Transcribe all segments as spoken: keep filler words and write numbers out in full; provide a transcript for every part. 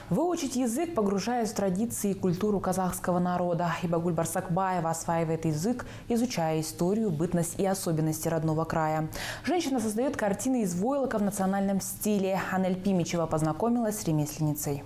Выучить язык, погружаясь в традиции и культуру казахского народа. Ибагуль Барсакбаева осваивает язык, изучая историю, бытность и особенности родного края. Женщина создает картины из войлока в национальном стиле. Анель Пимичева познакомилась с ремесленницей.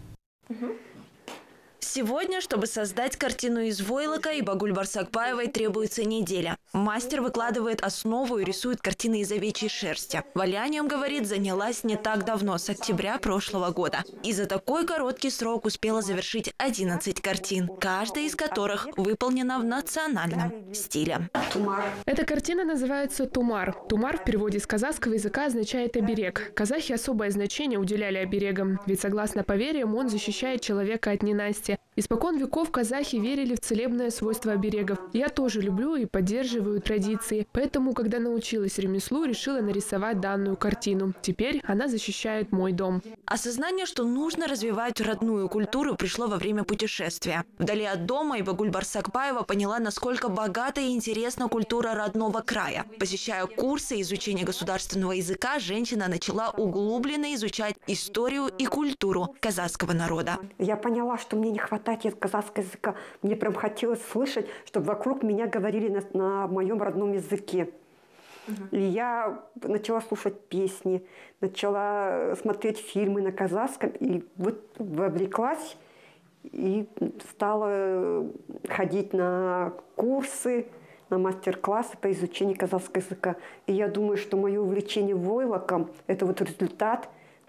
Сегодня, чтобы создать картину из войлока, Ибагуль Барсакбаевой требуется неделя. Мастер выкладывает основу и рисует картины из овечьей шерсти. Валянием, говорит, занялась не так давно, с октября прошлого года. И за такой короткий срок успела завершить одиннадцать картин, каждая из которых выполнена в национальном стиле. Эта картина называется «Тумар». «Тумар» в переводе с казахского языка означает «оберег». Казахи особое значение уделяли оберегам, ведь согласно поверьям он защищает человека от ненастья. Испокон веков казахи верили в целебное свойство оберегов. Я тоже люблю и поддерживаю традиции. Поэтому, когда научилась ремеслу, решила нарисовать данную картину. Теперь она защищает мой дом. Осознание, что нужно развивать родную культуру, пришло во время путешествия. Вдали от дома Ибагуль Барсакбаева поняла, насколько богата и интересна культура родного края. Посещая курсы изучения государственного языка, женщина начала углубленно изучать историю и культуру казахского народа. Я поняла, что мне не хватает казахского языка. Мне прям хотелось слышать, чтобы вокруг меня говорили на, на моем родном языке. Uh-huh. И я начала слушать песни, начала смотреть фильмы на казахском, и вот вовлеклась, и стала ходить на курсы, на мастер-классы по изучению казахского языка. И я думаю, что мое увлечение войлоком – это вот результат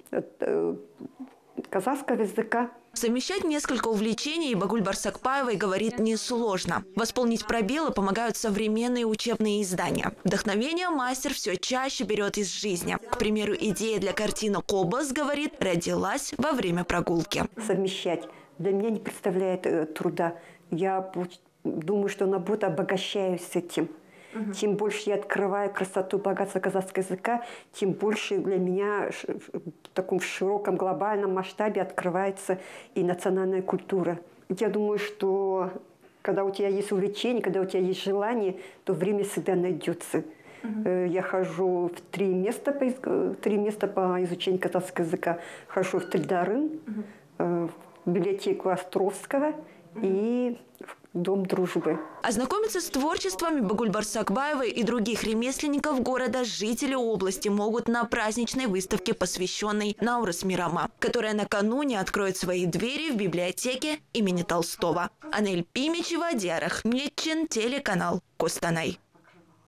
казахского языка. Совмещать несколько увлечений Ибагуль Барсакбаевой, говорит, несложно. Восполнить пробелы помогают современные учебные издания. Вдохновение мастер все чаще берет из жизни. К примеру, идея для картины «Кобас», говорит, родилась во время прогулки. Совмещать для меня не представляет э, труда. Я думаю, что наоборот обогащаюсь этим. Угу. Чем больше я открываю красоту, богатство казахского языка, тем больше для меня в таком широком глобальном масштабе открывается и национальная культура. Я думаю, что когда у тебя есть увлечение, когда у тебя есть желание, то время всегда найдется. Угу. Я хожу в три места по, три места по изучению казахского языка. Хожу в Тельдарын, угу. в библиотеку Островского и в Дом дружбы. Ознакомиться с творчеством Ибагуль Барсакбаевой и других ремесленников города жители области могут на праздничной выставке, посвященной Наурыз Мейрама, которая накануне откроет свои двери в библиотеке имени Толстого. Анель Пимичева, Диар Ахметчин, телеканал Костанай.